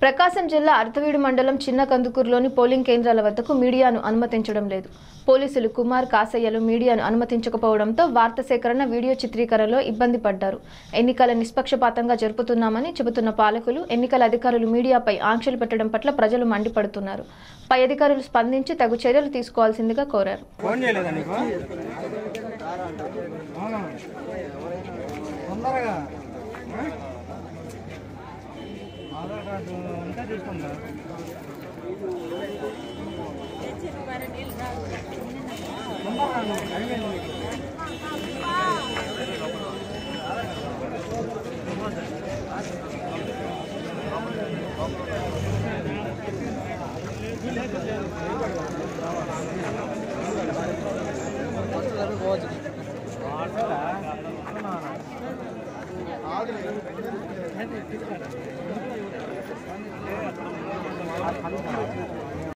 ప్రకాశం జిల్లా అర్ధవీడు మండలం చిన్న కందుకూరులోని పోలింగ్ కేంద్రాల వద్దకు మీడియాను అనుమతించడం లేదు. పోలీసులు కుమార్ కాసయ్యలు మీడియాను అనుమతించకపోవడంతో వార్త సేకరణ, వీడియో చిత్రీకరణలో ఇబ్బంది పడ్డారు. ఎన్నికల నిష్పక్షపాతంగా జరుపుతున్నామని చెబుతున్న పాలకులు, ఎన్నికల అధికారులు మీడియాపై ఆంక్షలు పెట్టడం పట్ల ప్రజలు మండిపడుతున్నారు. పై అధికారులు స్పందించి తగు చర్యలు తీసుకోవాల్సిందిగా కోరారు.